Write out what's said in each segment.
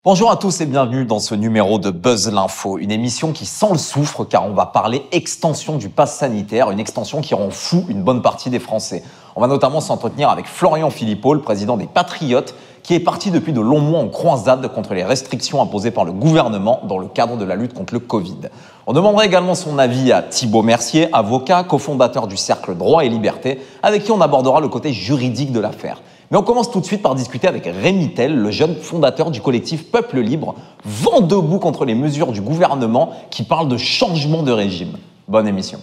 Bonjour à tous et bienvenue dans ce numéro de Buzz l'Info, une émission qui sent le soufre car on va parler extension du pass sanitaire, une extension qui rend fou une bonne partie des Français. On va notamment s'entretenir avec Florian Philippot, le président des Patriotes, qui est parti depuis de longs mois en croisade contre les restrictions imposées par le gouvernement dans le cadre de la lutte contre le Covid. On demandera également son avis à Thibaut Mercier, avocat, cofondateur du Cercle Droit et Liberté, avec qui on abordera le côté juridique de l'affaire. Mais on commence tout de suite par discuter avec Rémi Tell, le jeune fondateur du collectif Peuple Libre, vent debout contre les mesures du gouvernement qui parle de changement de régime. Bonne émission.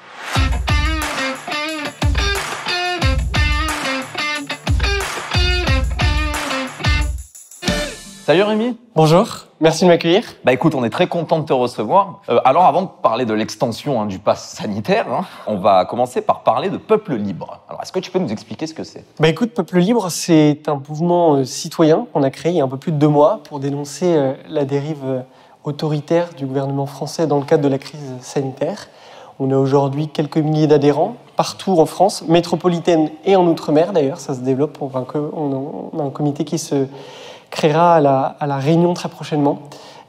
Salut Rémi. Bonjour, merci de m'accueillir. Écoute, on est très content de te recevoir. Alors avant de parler de l'extension du pass sanitaire, on va commencer par parler de Peuple Libre. Alors est-ce que tu peux nous expliquer ce que c'est ? Écoute, Peuple Libre, c'est un mouvement citoyen qu'on a créé il y a un peu plus de 2 mois pour dénoncer la dérive autoritaire du gouvernement français dans le cadre de la crise sanitaire. On a aujourd'hui quelques milliers d'adhérents partout en France, métropolitaine et en Outre-mer d'ailleurs, ça se développe. On a un comité qui se créera à la Réunion très prochainement.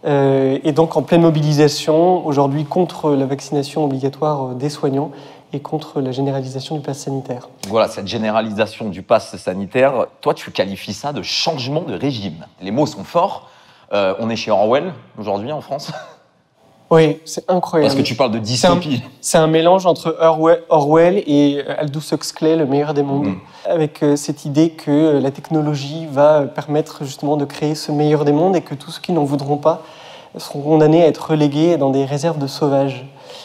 Et donc en pleine mobilisation aujourd'hui contre la vaccination obligatoire des soignants et contre la généralisation du pass sanitaire. Voilà, cette généralisation du pass sanitaire, toi tu qualifies ça de changement de régime. Les mots sont forts. On est chez Orwell aujourd'hui en France. Oui, c'est incroyable. Parce que tu parles de dystopie. C'est un mélange entre Orwell et Aldous Huxley, le meilleur des mondes, avec cette idée que la technologie va permettre justement de créer ce meilleur des mondes et que tous ceux qui n'en voudront pas seront condamnés à être relégués dans des réserves de sauvages.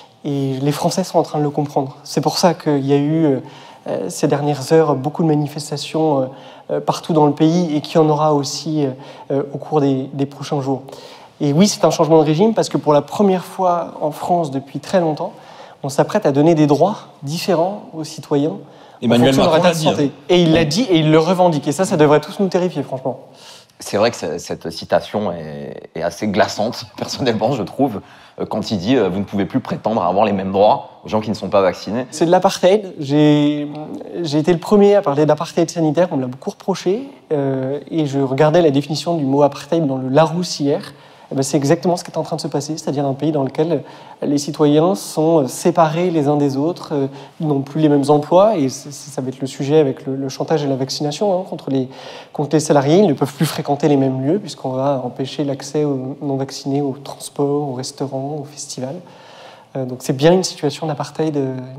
Et les Français sont en train de le comprendre. C'est pour ça qu'il y a eu ces dernières heures beaucoup de manifestations partout dans le pays et qu'il y en aura aussi au cours des prochains jours. Et oui, c'est un changement de régime parce que pour la première fois en France depuis très longtemps, on s'apprête à donner des droits différents aux citoyens. Emmanuel Macron l'a dit. Et il l'a dit et il le revendique. Et ça devrait tous nous terrifier, franchement. C'est vrai que cette citation est assez glaçante, personnellement, je trouve, quand il dit « vous ne pouvez plus prétendre à avoir les mêmes droits aux gens qui ne sont pas vaccinés ». C'est de l'apartheid. J'ai été le premier à parler d'apartheid sanitaire, on me l'a beaucoup reproché, et je regardais la définition du mot apartheid dans le Larousse hier. C'est exactement ce qui est en train de se passer, c'est-à-dire un pays dans lequel les citoyens sont séparés les uns des autres, n'ont plus les mêmes emplois, et ça va être le sujet avec le chantage et la vaccination contre les salariés. Ils ne peuvent plus fréquenter les mêmes lieux, puisqu'on va empêcher l'accès aux non-vaccinés au transport, aux restaurants, aux festivals. Donc c'est bien une situation d'apartheid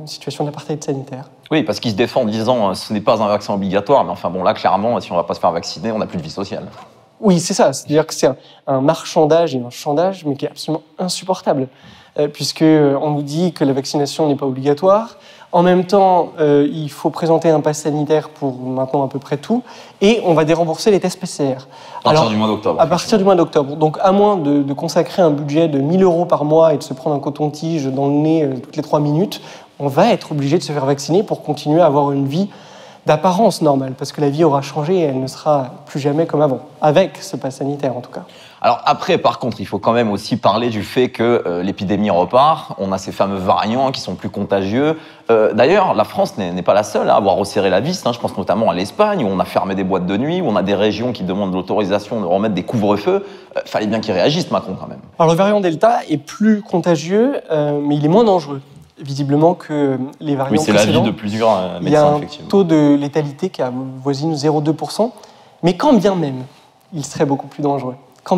sanitaire. Oui, parce qu'ils se défendent en disant ce n'est pas un vaccin obligatoire, mais enfin bon, là, clairement, si on ne va pas se faire vacciner, on n'a plus de vie sociale. Oui, c'est ça. C'est-à-dire que c'est un marchandage et un chandage, mais qui est absolument insupportable, puisqu'on nous dit que la vaccination n'est pas obligatoire. En même temps, il faut présenter un pass sanitaire pour maintenant à peu près tout, et on va dérembourser les tests PCR. À partir du mois d'octobre. À partir du mois d'octobre. Donc, à moins de consacrer un budget de 1 000 € par mois et de se prendre un coton-tige dans le nez toutes les 3 minutes, on va être obligé de se faire vacciner pour continuer à avoir une vie d'apparence normale, parce que la vie aura changé et elle ne sera plus jamais comme avant, avec ce pass sanitaire en tout cas. Alors après, par contre, il faut quand même aussi parler du fait que l'épidémie repart, on a ces fameux variants qui sont plus contagieux. D'ailleurs, la France n'est pas la seule à avoir resserré la vis, je pense notamment à l'Espagne, où on a fermé des boîtes de nuit, où on a des régions qui demandent l'autorisation de remettre des couvre-feux. Fallait bien qu'il réagisse, Macron, quand même. Alors le variant Delta est plus contagieux, mais il est moins dangereux, visiblement, que les variants précédents. Oui, c'est l'avis de plusieurs médecins, il y a un effectivement. Taux de létalité qui avoisine 0,2%, mais quand bien même, il serait beaucoup plus dangereux. On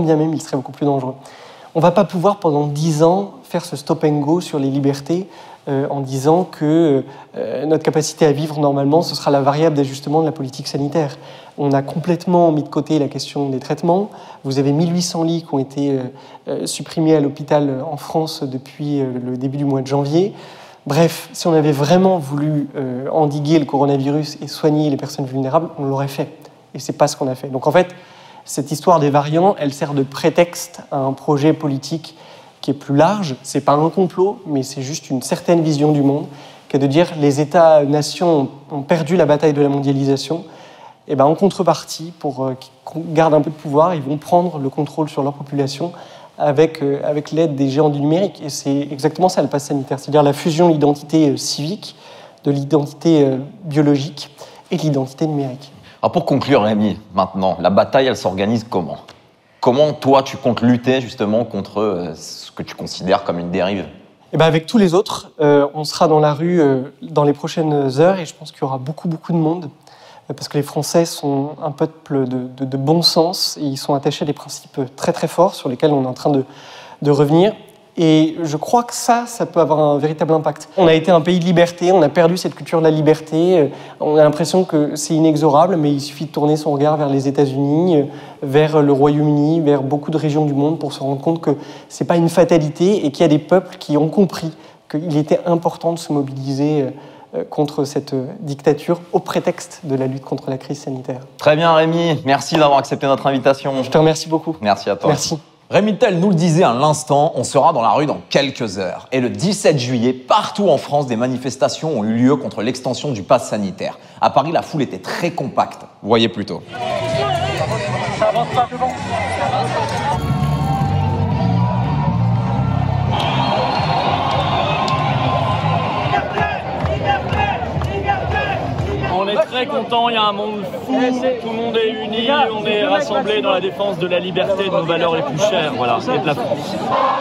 ne va pas pouvoir pendant 10 ans faire ce stop and go sur les libertés en disant que notre capacité à vivre normalement, ce sera la variable d'ajustement de la politique sanitaire. On a complètement mis de côté la question des traitements. Vous avez 1800 lits qui ont été supprimés à l'hôpital en France depuis le début du mois de janvier. Bref, si on avait vraiment voulu endiguer le coronavirus et soigner les personnes vulnérables, on l'aurait fait. Et ce n'est pas ce qu'on a fait. Donc en fait, cette histoire des variants, elle sert de prétexte à un projet politique qui est plus large. Ce n'est pas un complot, mais c'est juste une certaine vision du monde, qui est de dire les États-nations ont perdu la bataille de la mondialisation. Et en contrepartie, pour qu'ils gardent un peu de pouvoir, ils vont prendre le contrôle sur leur population avec l'aide des géants du numérique. Et c'est exactement ça le pass sanitaire, c'est-à-dire la fusion de l'identité civique, de l'identité biologique et de l'identité numérique. Alors pour conclure, Rémi, maintenant, la bataille, elle s'organise comment ? Comment, toi, tu comptes lutter justement contre ce que tu considères comme une dérive ? Eh ben avec tous les autres, on sera dans la rue dans les prochaines heures et je pense qu'il y aura beaucoup de monde parce que les Français sont un peuple de bon sens et ils sont attachés à des principes très forts sur lesquels on est en train de revenir. Et je crois que ça peut avoir un véritable impact. On a été un pays de liberté, on a perdu cette culture de la liberté, on a l'impression que c'est inexorable, mais il suffit de tourner son regard vers les États-Unis, vers le Royaume-Uni, vers beaucoup de régions du monde pour se rendre compte que c'est pas une fatalité et qu'il y a des peuples qui ont compris qu'il était important de se mobiliser contre cette dictature au prétexte de la lutte contre la crise sanitaire. Très bien Rémi, merci d'avoir accepté notre invitation. Je te remercie beaucoup. Merci à toi. Merci. Rémi Tel nous le disait à l'instant, on sera dans la rue dans quelques heures. Et le 17 juillet, partout en France, des manifestations ont eu lieu contre l'extension du pass sanitaire. À Paris, la foule était très compacte. Voyez plutôt. Ça avance pas devant. On est très content, il y a un monde fou, tout le monde est uni, on est rassemblés dans la défense de la liberté, de nos valeurs les plus chères, voilà, et de la France.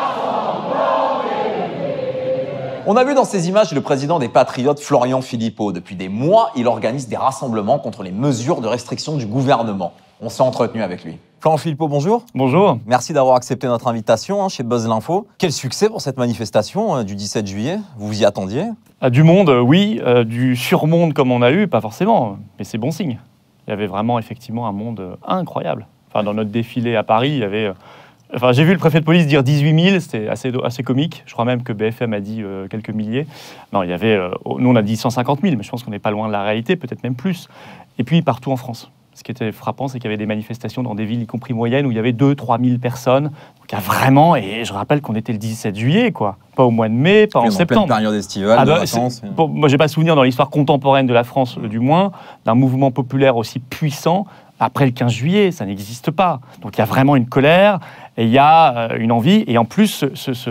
On a vu dans ces images le président des Patriotes, Florian Philippot. Depuis des mois, il organise des rassemblements contre les mesures de restriction du gouvernement. On s'est entretenu avec lui. Florian Philippot, bonjour. Bonjour. Merci d'avoir accepté notre invitation chez Buzz l'Info. Quel succès pour cette manifestation du 17 juillet. Vous vous y attendiez ? Du monde, oui. Du surmonde comme on a eu, pas forcément. Mais c'est bon signe. Il y avait vraiment, effectivement, un monde incroyable. Enfin, dans notre défilé à Paris, il y avait... Enfin, j'ai vu le préfet de police dire 18 000, c'était assez comique. Je crois même que BFM a dit quelques milliers. Non, il y avait... nous, on a dit 150 000, mais je pense qu'on n'est pas loin de la réalité, peut-être même plus. Et puis, partout en France. Ce qui était frappant, c'est qu'il y avait des manifestations dans des villes, y compris moyennes, où il y avait 2-3 000 personnes. Donc, il y a vraiment... Et je rappelle qu'on était le 17 juillet, quoi. Pas au mois de mai, pas en septembre. En pleine période estivale, de vacances. Bon, moi, j'ai pas souvenir, dans l'histoire contemporaine de la France, du moins, d'un mouvement populaire aussi puissant. Après le 15 juillet, ça n'existe pas. Donc, il y a vraiment une colère, et il y a une envie. Et en plus,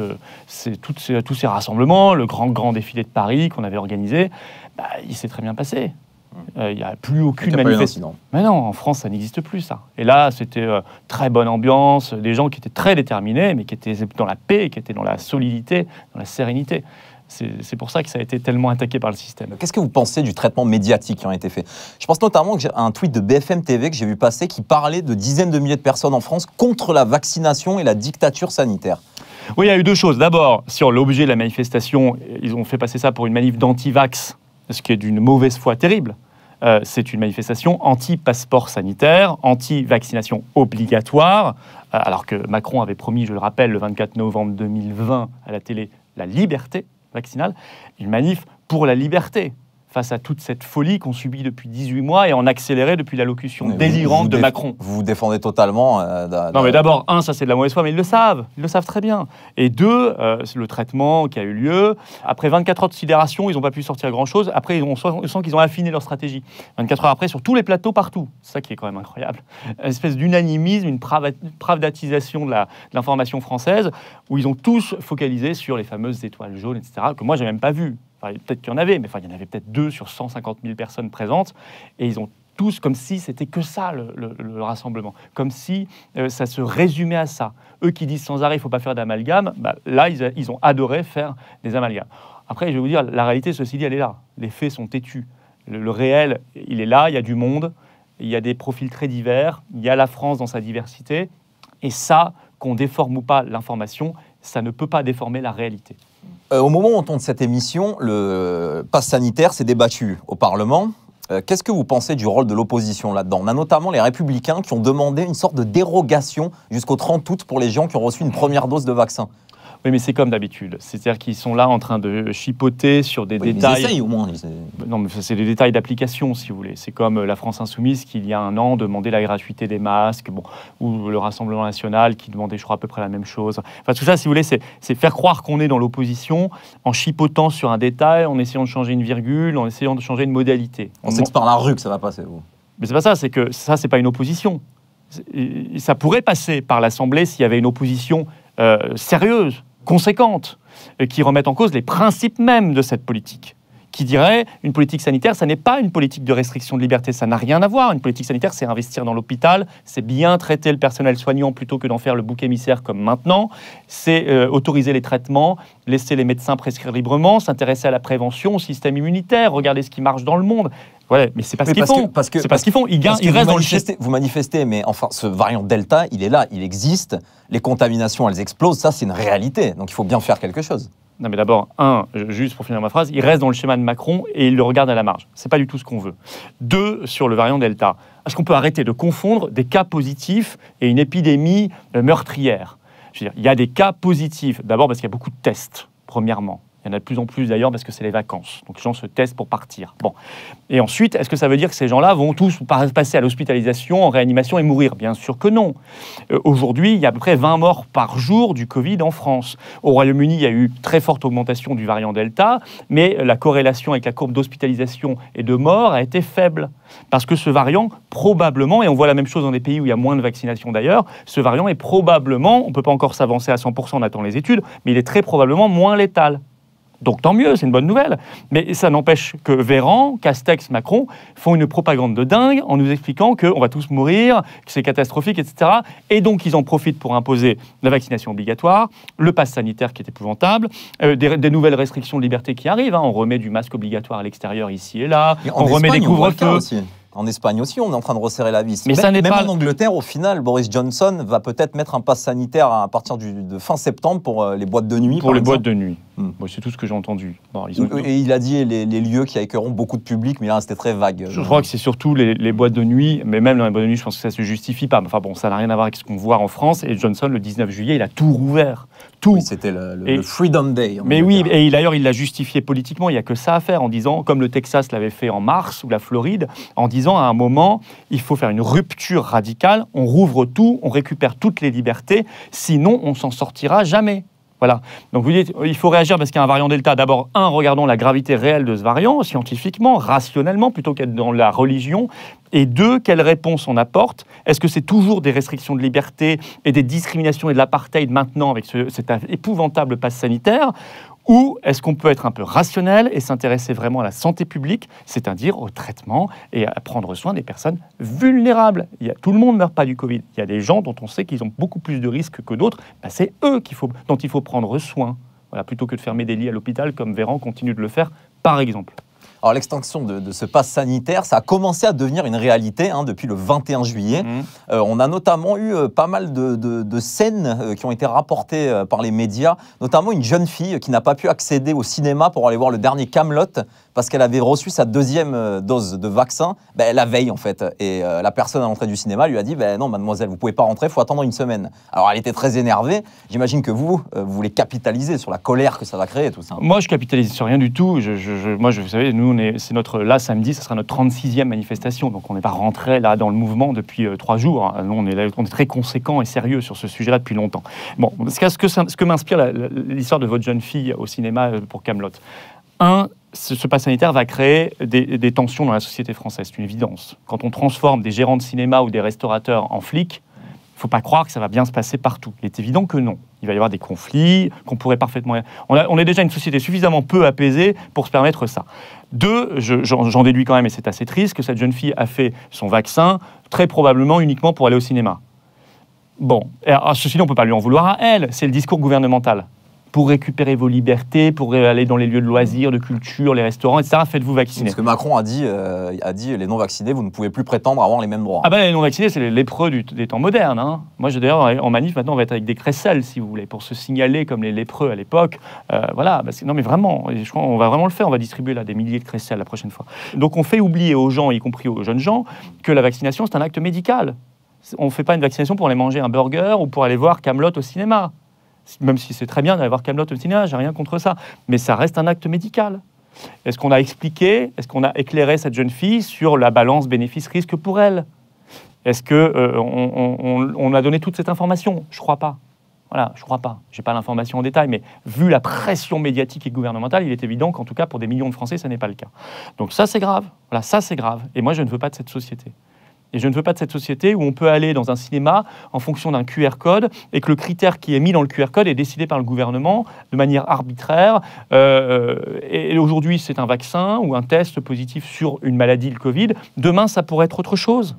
tous ces rassemblements, le grand défilé de Paris qu'on avait organisé, il s'est très bien passé. Il n'y a plus aucune manifestation. Mais non, en France, ça n'existe plus, ça. Et là, c'était très bonne ambiance, des gens qui étaient très déterminés, mais qui étaient dans la paix, qui étaient dans la solidité, dans la sérénité. C'est pour ça que ça a été tellement attaqué par le système. Qu'est-ce que vous pensez du traitement médiatique qui a été fait ? Je pense notamment à un tweet de BFM TV que j'ai vu passer qui parlait de dizaines de milliers de personnes en France contre la vaccination et la dictature sanitaire. Oui, il y a eu deux choses. D'abord, sur l'objet de la manifestation, ils ont fait passer ça pour une manif d'anti-vax, ce qui est d'une mauvaise foi terrible. C'est une manifestation anti-passeport sanitaire, anti-vaccination obligatoire, alors que Macron avait promis, je le rappelle, le 24 novembre 2020 à la télé, la liberté vaccinale, une manif pour la liberté, face à toute cette folie qu'on subit depuis 18 mois et en accéléré depuis l'allocution délirante de Macron. Vous vous défendez totalement Non, mais d'abord, ça c'est de la mauvaise foi, mais ils le savent très bien. Et deux, c'est le traitement qui a eu lieu. Après 24 heures de sidération, ils n'ont pas pu sortir grand-chose. Après, on sent qu'ils ont affiné leur stratégie. 24 heures après, sur tous les plateaux, partout. C'est ça qui est quand même incroyable. Une espèce d'unanimisme, une pravdatisation de l'information française, où ils ont tous focalisé sur les fameuses étoiles jaunes, etc., que moi, j'ai même pas vues. Enfin, peut-être qu'il y en avait, mais il y en avait peut-être 2 sur 150 000 personnes présentes. Et ils ont tous, comme si c'était que ça, le rassemblement. Comme si ça se résumait à ça. Eux qui disent sans arrêt, il ne faut pas faire d'amalgame, là, ils ont adoré faire des amalgames. Après, je vais vous dire, la réalité, ceci dit, elle est là. Les faits sont têtus. Le réel, il est là, il y a du monde, il y a des profils très divers, il y a la France dans sa diversité. Et ça, qu'on déforme ou pas l'information, ça ne peut pas déformer la réalité. Au moment où on tourne cette émission, le pass sanitaire s'est débattu au Parlement. Qu'est-ce que vous pensez du rôle de l'opposition là-dedans ? On a notamment les Républicains qui ont demandé une sorte de dérogation jusqu'au 30 août pour les gens qui ont reçu une première dose de vaccin. Oui, mais c'est comme d'habitude. C'est-à-dire qu'ils sont là en train de chipoter sur des détails. Ils essayent au moins. Non, mais c'est des détails d'application, si vous voulez. C'est comme la France Insoumise qui, il y a un an, demandait la gratuité des masques, ou le Rassemblement National qui demandait, je crois, à peu près la même chose. Enfin, tout ça, si vous voulez, c'est faire croire qu'on est dans l'opposition en chipotant sur un détail, en essayant de changer une virgule, en essayant de changer une modalité. On sait que c'est par la rue que ça va passer, vous. Mais c'est pas ça, c'est que ça, c'est pas une opposition. Ça pourrait passer par l'Assemblée s'il y avait une opposition sérieuse, conséquentes, qui remettent en cause les principes mêmes de cette politique, qui dirait une politique sanitaire, ça n'est pas une politique de restriction de liberté, ça n'a rien à voir. Une politique sanitaire, c'est investir dans l'hôpital, c'est bien traiter le personnel soignant plutôt que d'en faire le bouc émissaire comme maintenant, c'est autoriser les traitements, laisser les médecins prescrire librement, s'intéresser à la prévention, au système immunitaire, regarder ce qui marche dans le monde. Ouais, mais c'est pas ce qu'ils font. C'est pas ce qu'ils font. Ils restent dans le... Vous manifestez, mais enfin, ce variant Delta, il est là, il existe. Les contaminations, elles explosent. Ça, c'est une réalité. Donc, il faut bien faire quelque chose. Non, mais d'abord, juste pour finir ma phrase, il reste dans le schéma de Macron et il le regarde à la marge. C'est pas du tout ce qu'on veut. 2, sur le variant Delta. Est-ce qu'on peut arrêter de confondre des cas positifs et une épidémie meurtrière? Je veux dire, il y a des cas positifs. D'abord parce qu'il y a beaucoup de tests, premièrement. Il y en a de plus en plus d'ailleurs parce que c'est les vacances. Donc les gens se testent pour partir. Bon. Et ensuite, est-ce que ça veut dire que ces gens-là vont tous passer à l'hospitalisation, en réanimation et mourir? Bien sûr que non. Aujourd'hui, il y a à peu près 20 morts par jour du Covid en France. Au Royaume-Uni, il y a eu très forte augmentation du variant Delta, mais la corrélation avec la courbe d'hospitalisation et de mort a été faible. Parce que ce variant, probablement, et on voit la même chose dans des pays où il y a moins de vaccination d'ailleurs, ce variant est probablement, on ne peut pas encore s'avancer à 100%, on attend les études, mais il est très probablement moins létal. Donc tant mieux, c'est une bonne nouvelle. Mais ça n'empêche que Véran, Castex, Macron font une propagande de dingue en nous expliquant qu'on va tous mourir, que c'est catastrophique, etc. Et donc ils en profitent pour imposer la vaccination obligatoire, le pass sanitaire qui est épouvantable, des nouvelles restrictions de liberté qui arrivent. On remet du masque obligatoire à l'extérieur ici et là, on remet des couvre-feux. En Espagne aussi, on est en train de resserrer la vis. Mais même en Angleterre, au final, Boris Johnson va peut-être mettre un pass sanitaire à partir de fin septembre pour les boîtes de nuit. Pour les boîtes de nuit. Bon, c'est tout ce que j'ai entendu. Bon, et il a dit les lieux qui accueilleront beaucoup de public, mais là, c'était très vague. Je crois que c'est surtout les boîtes de nuit, mais même dans les boîtes de nuit, je pense que ça ne se justifie pas. Enfin bon, ça n'a rien à voir avec ce qu'on voit en France. Et Johnson, le 19 juillet, il a tout rouvert. Tout. Oui, c'était le Freedom Day. Mais oui, et d'ailleurs, il l'a justifié politiquement. Il n'y a que ça à faire en disant, comme le Texas l'avait fait en mars, ou la Floride, en disant à un moment, il faut faire une rupture radicale, on rouvre tout, on récupère toutes les libertés, sinon on s'en sortira jamais. Voilà. Donc vous dites, il faut réagir parce qu'il y a un variant Delta. D'abord, regardons la gravité réelle de ce variant, scientifiquement, rationnellement, plutôt qu'être dans la religion. Et 2, quelle réponse on apporte? Est-ce que c'est toujours des restrictions de liberté et des discriminations et de l'apartheid maintenant avec cet épouvantable pass sanitaire? Ou est-ce qu'on peut être un peu rationnel et s'intéresser vraiment à la santé publique, c'est-à-dire au traitement et à prendre soin des personnes vulnérables? Tout le monde ne meurt pas du Covid. Il y a des gens dont on sait qu'ils ont beaucoup plus de risques que d'autres. C'est eux dont il faut prendre soin, voilà, plutôt que de fermer des lits à l'hôpital, comme Véran continue de le faire, par exemple. Alors l'extension de ce pass sanitaire, ça a commencé à devenir une réalité depuis le 21 juillet. On a notamment eu pas mal de scènes qui ont été rapportées par les médias, notamment une jeune fille qui n'a pas pu accéder au cinéma pour aller voir le dernier Kaamelott parce qu'elle avait reçu sa 2e dose de vaccin la veille en fait. Et la personne à l'entrée du cinéma lui a dit non mademoiselle, vous pouvez pas rentrer, il faut attendre une semaine. Alors elle était très énervée. J'imagine que vous voulez capitaliser sur la colère que ça va créer tout ça. Moi je capitalise sur rien du tout. Moi vous savez, nous là samedi, ça sera notre 36e manifestation, donc on n'est pas rentré là dans le mouvement depuis 3 jours. Nous, on est très conséquent et sérieux sur ce sujet-là depuis longtemps. Bon, ce que m'inspire l'histoire de votre jeune fille au cinéma pour Kaamelott. Ce pass sanitaire va créer des tensions dans la société française, c'est une évidence. Quand on transforme des gérants de cinéma ou des restaurateurs en flics, il ne faut pas croire que ça va bien se passer partout. Il est évident que non. Il va y avoir des conflits, qu'on pourrait parfaitement... On est déjà une société suffisamment peu apaisée pour se permettre ça. 2, j'en déduis quand même, et c'est assez triste, que cette jeune fille a fait son vaccin, très probablement uniquement pour aller au cinéma. Bon, ceci, on ne peut pas lui en vouloir à elle, c'est le discours gouvernemental. Pour récupérer vos libertés, pour aller dans les lieux de loisirs, de culture, les restaurants, etc., faites-vous vacciner. Parce que Macron a dit les non-vaccinés, vous ne pouvez plus prétendre avoir les mêmes droits. Les non-vaccinés, c'est les lépreux des temps modernes. Moi, d'ailleurs, en manif, maintenant, on va être avec des crécelles, si vous voulez, pour se signaler comme les lépreux à l'époque. Voilà, non mais vraiment, je crois on va vraiment le faire, on va distribuer là des milliers de crécelles la prochaine fois. Donc on fait oublier aux gens, y compris aux jeunes gens, que la vaccination, c'est un acte médical. On ne fait pas une vaccination pour aller manger un burger ou pour aller voir Kaamelott au cinéma. Même si c'est très bien d'aller voir Kaamelott au cinéma, j'ai rien contre ça, mais ça reste un acte médical. Est-ce qu'on a expliqué, est-ce qu'on a éclairé cette jeune fille sur la balance bénéfice-risque pour elle? Est-ce qu'on a donné toute cette information? Je crois pas. Voilà, je crois pas. J'ai pas l'information en détail, mais vu la pression médiatique et gouvernementale, il est évident qu'en tout cas pour des millions de Français, ça n'est pas le cas. Donc ça c'est grave. Voilà, ça c'est grave. Et moi je ne veux pas de cette société. Et je ne veux pas de cette société où on peut aller dans un cinéma en fonction d'un QR code et que le critère qui est mis dans le QR code est décidé par le gouvernement de manière arbitraire. Et aujourd'hui, c'est un vaccin ou un test positif sur une maladie, le Covid. Demain, ça pourrait être autre chose.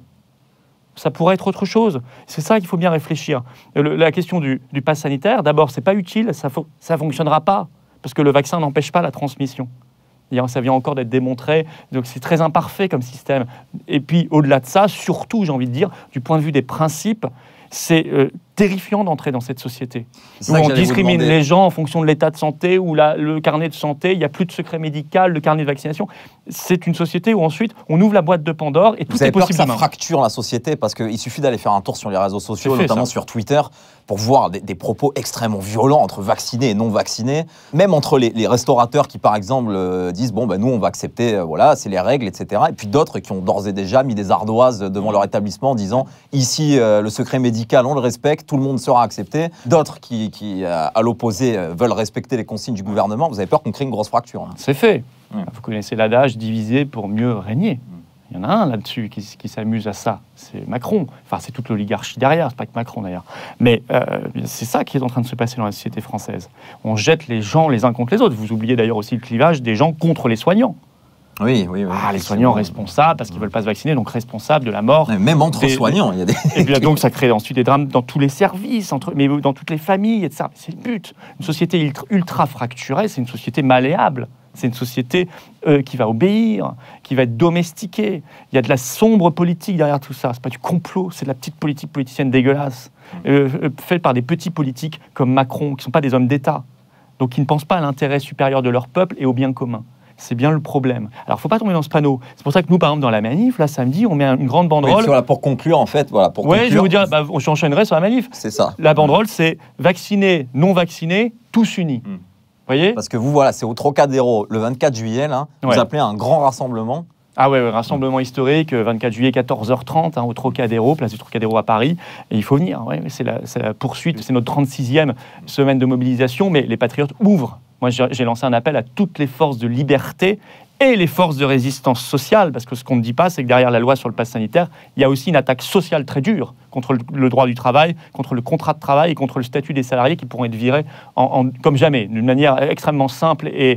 Ça pourrait être autre chose. C'est ça qu'il faut bien réfléchir. La question du pass sanitaire, d'abord, c'est pas utile, ça fonctionnera pas, parce que le vaccin n'empêche pas la transmission. Ça vient encore d'être démontré, donc c'est très imparfait comme système. Et puis, au-delà de ça, surtout, j'ai envie de dire, du point de vue des principes, c'est terrifiant d'entrer dans cette société où on discrimine les gens en fonction de l'état de santé ou le carnet de santé, il n'y a plus de secret médical, le carnet de vaccination. C'est une société où ensuite on ouvre la boîte de Pandore et tout est possible. Vous avez peur que ça fracture la société parce qu'il suffit d'aller faire un tour sur les réseaux sociaux, notamment sur Twitter, pour voir des propos extrêmement violents entre vaccinés et non vaccinés, même entre les restaurateurs qui par exemple disent bon ben nous on va accepter, voilà c'est les règles, etc. Et puis d'autres qui ont d'ores et déjà mis des ardoises devant leur établissement en disant ici le secret médical on le respecte, tout le monde sera accepté. D'autres qui à l'opposé, veulent respecter les consignes du gouvernement. Vous avez peur qu'on crée une grosse fracture. Hein. C'est fait. Vous connaissez l'adage diviser pour mieux régner. Il y en a un là-dessus qui s'amuse à ça. C'est Macron. Enfin, c'est toute l'oligarchie derrière. C'est pas que Macron d'ailleurs. Mais c'est ça qui est en train de se passer dans la société française. On jette les gens les uns contre les autres. Vous oubliez d'ailleurs aussi le clivage des gens contre les soignants. Oui. Les soignants responsables parce qu'ils ne veulent pas se vacciner, donc responsables de la mort. Même entre soignants, il y a des... Et puis donc ça crée ensuite des drames dans tous les services, mais dans toutes les familles, etc. C'est le but. Une société ultra fracturée, c'est une société malléable. C'est une société qui va obéir, qui va être domestiquée. Il y a de la sombre politique derrière tout ça. C'est pas du complot, c'est de la petite politique politicienne dégueulasse, faite par des petits politiques comme Macron, qui ne sont pas des hommes d'État, donc qui ne pensent pas à l'intérêt supérieur de leur peuple et au bien commun. C'est bien le problème. Alors, il ne faut pas tomber dans ce panneau. C'est pour ça que nous, par exemple, dans la manif, là, samedi, on met une grande banderole. Oui, pour conclure, en fait. Voilà, pour conclure, je vais vous dire, j'enchaînerai sur la manif. C'est ça. La banderole, c'est vaccinés, non vaccinés, tous unis. Vous voyez ? Parce que vous, voilà, c'est au Trocadéro, le 24 juillet, là, vous appelez un grand rassemblement. Ah ouais, rassemblement historique, 24 juillet, 14h30, au Trocadéro, place du Trocadéro à Paris. Et il faut venir, c'est la poursuite, c'est notre 36e semaine de mobilisation, mais les Patriotes ouvrent. Moi, j'ai lancé un appel à toutes les forces de liberté et les forces de résistance sociale, parce que ce qu'on ne dit pas, c'est que derrière la loi sur le pass sanitaire, il y a aussi une attaque sociale très dure contre le droit du travail, contre le contrat de travail et contre le statut des salariés qui pourront être virés comme jamais, d'une manière extrêmement simple et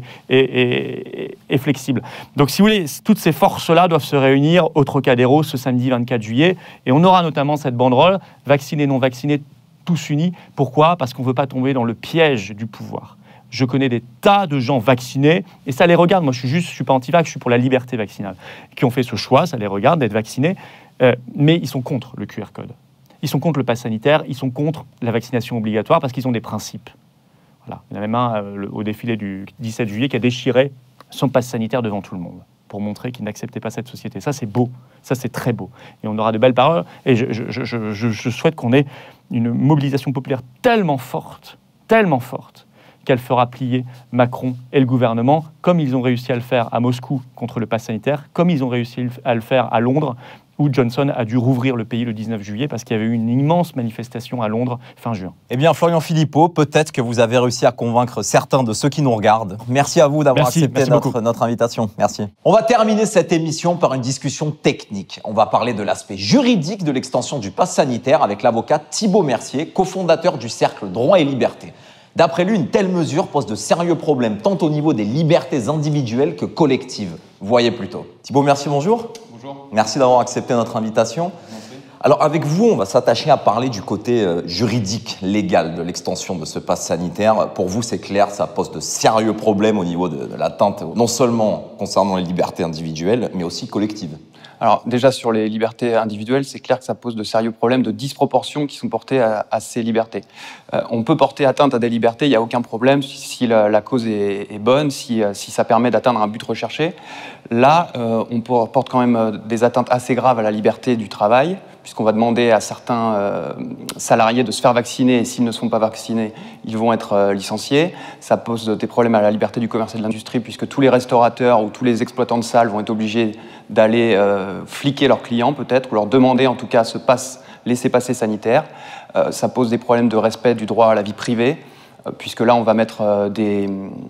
flexible. Donc, si vous voulez, toutes ces forces-là doivent se réunir au Trocadéro ce samedi 24 juillet, et on aura notamment cette banderole « Vaccinés, non vaccinés, tous unis ». Pourquoi ? Parce qu'on ne veut pas tomber dans le piège du pouvoir. Je connais des tas de gens vaccinés, et ça les regarde. Moi, je suis pas anti-vax, je suis pour la liberté vaccinale, qui ont fait ce choix, ça les regarde d'être vaccinés, mais ils sont contre le QR code. Ils sont contre le pass sanitaire, ils sont contre la vaccination obligatoire parce qu'ils ont des principes. Voilà. Il y en a même un au défilé du 17 juillet qui a déchiré son pass sanitaire devant tout le monde pour montrer qu'il n'acceptait pas cette société. Ça, c'est beau. Ça, c'est très beau. Et on aura de belles paroles. Et je souhaite qu'on ait une mobilisation populaire tellement forte, qu'elle fera plier Macron et le gouvernement, comme ils ont réussi à le faire à Moscou contre le pass sanitaire, comme ils ont réussi à le faire à Londres, où Johnson a dû rouvrir le pays le 19 juillet parce qu'il y avait eu une immense manifestation à Londres fin juin. Eh bien, Florian Philippot, peut-être que vous avez réussi à convaincre certains de ceux qui nous regardent. Merci à vous d'avoir accepté notre invitation. Merci. On va terminer cette émission par une discussion technique. On va parler de l'aspect juridique de l'extension du pass sanitaire avec l'avocat Thibaut Mercier, cofondateur du Cercle Droit et Liberté. D'après lui, une telle mesure pose de sérieux problèmes, tant au niveau des libertés individuelles que collectives. Voyez plutôt. Thibaut Mercier, bonjour. Bonjour. Merci d'avoir accepté notre invitation. Alors avec vous, on va s'attacher à parler du côté juridique, légal de l'extension de ce pass sanitaire. Pour vous, c'est clair, ça pose de sérieux problèmes au niveau de l'atteinte, non seulement concernant les libertés individuelles, mais aussi collectives. Alors déjà sur les libertés individuelles, c'est clair que ça pose de sérieux problèmes de disproportion qui sont portés à ces libertés. On peut porter atteinte à des libertés, il n'y a aucun problème si la cause est bonne, si ça permet d'atteindre un but recherché. Là, on porte quand même des atteintes assez graves à la liberté du travail, puisqu'on va demander à certains salariés de se faire vacciner, et s'ils ne sont pas vaccinés, ils vont être licenciés. Ça pose des problèmes à la liberté du commerce et de l'industrie, puisque tous les restaurateurs ou tous les exploitants de salles vont être obligés d'aller fliquer leurs clients, peut-être, ou leur demander en tout cas ce laissez-passer sanitaire. Ça pose des problèmes de respect du droit à la vie privée, puisque là, on va mettre des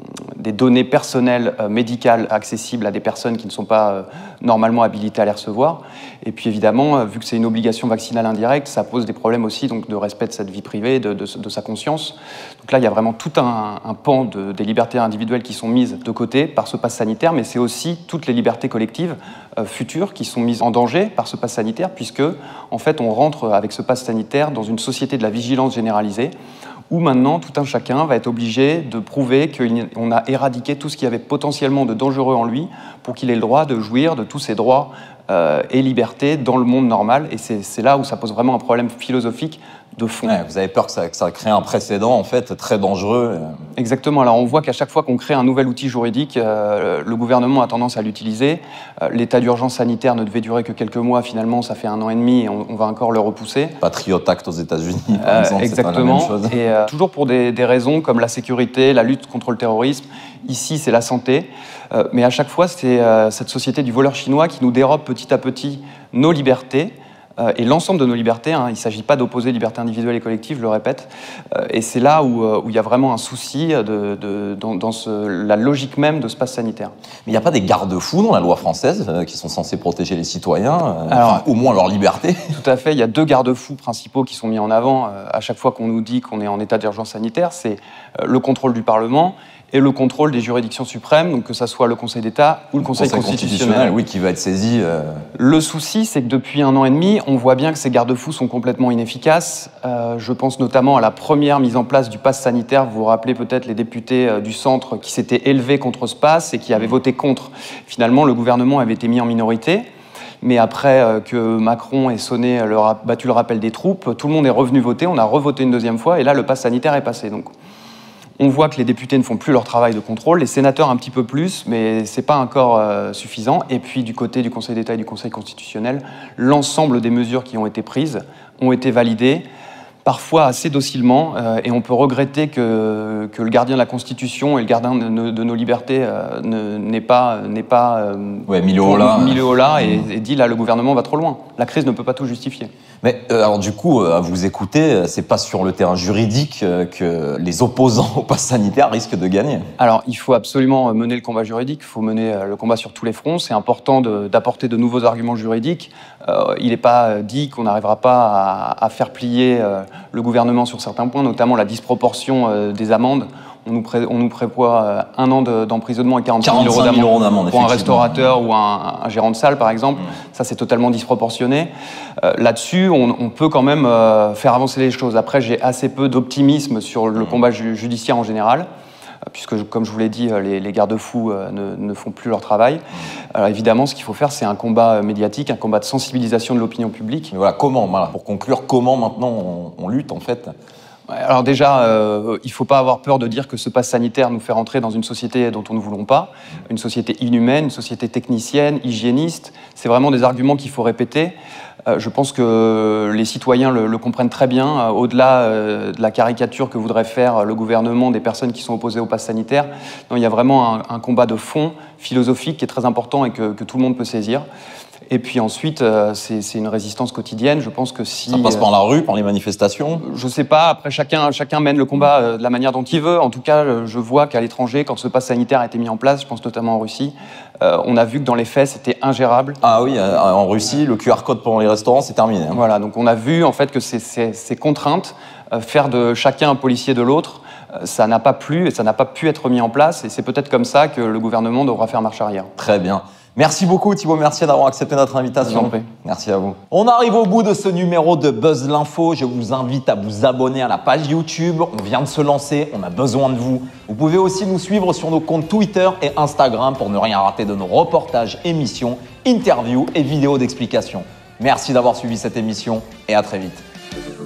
des données personnelles médicales accessibles à des personnes qui ne sont pas normalement habilitées à les recevoir. Et puis évidemment, vu que c'est une obligation vaccinale indirecte, ça pose des problèmes aussi donc, de respect de cette vie privée, de sa conscience. Donc là, il y a vraiment tout un pan des libertés individuelles qui sont mises de côté par ce pass sanitaire, mais c'est aussi toutes les libertés collectives futures qui sont mises en danger par ce pass sanitaire, puisque en fait, on rentre avec ce pass sanitaire dans une société de la vigilance généralisée, où maintenant tout un chacun va être obligé de prouver qu'on a éradiqué tout ce qui avait potentiellement de dangereux en lui pour qu'il ait le droit de jouir de tous ses droits et libertés dans le monde normal. Et c'est là où ça pose vraiment un problème philosophique de fond. Ouais, vous avez peur que ça crée un précédent en fait très dangereux. Exactement. Alors on voit qu'à chaque fois qu'on crée un nouvel outil juridique, le gouvernement a tendance à l'utiliser. L'état d'urgence sanitaire ne devait durer que quelques mois. Finalement, ça fait 1 an et demi et on va encore le repousser. Patriot Act aux États-unis, par exemple, exactement. C'est pas la même chose. Et toujours pour des raisons comme la sécurité, la lutte contre le terrorisme. Ici, c'est la santé. Mais à chaque fois, c'est cette société du voleur chinois qui nous dérobe petit à petit nos libertés. Et l'ensemble de nos libertés, hein, il ne s'agit pas d'opposer liberté individuelle et collective, je le répète, et c'est là où il y a vraiment un souci dans la logique même de ce pass sanitaire. Mais il n'y a pas des garde-fous dans la loi française qui sont censés protéger les citoyens, Alors, au moins leur liberté? Tout à fait, il y a 2 garde-fous principaux qui sont mis en avant à chaque fois qu'on nous dit qu'on est en état d'urgence sanitaire, c'est le contrôle du Parlement et le contrôle des juridictions suprêmes, donc que ça soit le Conseil d'État ou le Conseil constitutionnel. Oui, qui va être saisi. Le souci, c'est que depuis 1 an et demi, on voit bien que ces garde-fous sont complètement inefficaces. Je pense notamment à la première mise en place du pass sanitaire. Vous vous rappelez peut-être les députés du centre qui s'étaient élevés contre ce pass et qui avaient voté contre. Finalement, le gouvernement avait été mis en minorité. Mais après que Macron ait battu le rappel des troupes, tout le monde est revenu voter, on a revoté une 2e fois, et là, le pass sanitaire est passé. Donc, on voit que les députés ne font plus leur travail de contrôle, les sénateurs un petit peu plus, mais ce n'est pas encore suffisant. Et puis, du côté du Conseil d'État et du Conseil constitutionnel, l'ensemble des mesures qui ont été prises ont été validées, parfois assez docilement, et on peut regretter que le gardien de la Constitution et le gardien de nos libertés n'ait pas mis le haut là et dit là, le gouvernement va trop loin. La crise ne peut pas tout justifier. Mais alors du coup, à vous écouter, c'est pas sur le terrain juridique que les opposants au pass sanitaire risquent de gagner. Alors, il faut absolument mener le combat juridique, il faut mener le combat sur tous les fronts. C'est important d'apporter de nouveaux arguments juridiques. Il n'est pas dit qu'on n'arrivera pas à faire plier le gouvernement sur certains points, notamment la disproportion des amendes. On nous prévoit 1 an d'emprisonnement et 45 000 euros d'amende pour un restaurateur ou un gérant de salle, par exemple. Ça, c'est totalement disproportionné. Là-dessus, on peut quand même faire avancer les choses. Après, j'ai assez peu d'optimisme sur le combat judiciaire en général, puisque, comme je vous l'ai dit, les garde-fous ne font plus leur travail. Alors évidemment, ce qu'il faut faire, c'est un combat médiatique, un combat de sensibilisation de l'opinion publique. Mais voilà, pour conclure, comment maintenant on lutte, en fait? Alors déjà, il ne faut pas avoir peur de dire que ce pass sanitaire nous fait rentrer dans une société dont on ne voulons pas, une société inhumaine, une société technicienne, hygiéniste. C'est vraiment des arguments qu'il faut répéter. Je pense que les citoyens le comprennent très bien, au-delà de la caricature que voudrait faire le gouvernement des personnes qui sont opposées au pass sanitaire. Non, il y a vraiment un combat de fond philosophique qui est très important et que tout le monde peut saisir. Et puis ensuite, c'est une résistance quotidienne. Je pense que si... Ça passe par la rue, par les manifestations? Je sais pas. Après, chacun mène le combat de la manière dont il veut. En tout cas, je vois qu'à l'étranger, quand ce pass sanitaire a été mis en place, je pense notamment en Russie, on a vu que dans les faits, c'était ingérable. Ah oui, en Russie, le QR code pendant les restaurants, c'est terminé. Hein. Voilà, donc on a vu en fait que ces contraintes, faire de chacun un policier de l'autre, ça n'a pas plu et ça n'a pas pu être mis en place. Et c'est peut-être comme ça que le gouvernement devra faire marche arrière. Très bien. Merci beaucoup Thibaut Mercier d'avoir accepté notre invitation. Je vous en prie. Merci à vous. On arrive au bout de ce numéro de Buzz l'Info. Je vous invite à vous abonner à la page YouTube. On vient de se lancer, on a besoin de vous. Vous pouvez aussi nous suivre sur nos comptes Twitter et Instagram pour ne rien rater de nos reportages, émissions, interviews et vidéos d'explication. Merci d'avoir suivi cette émission et à très vite.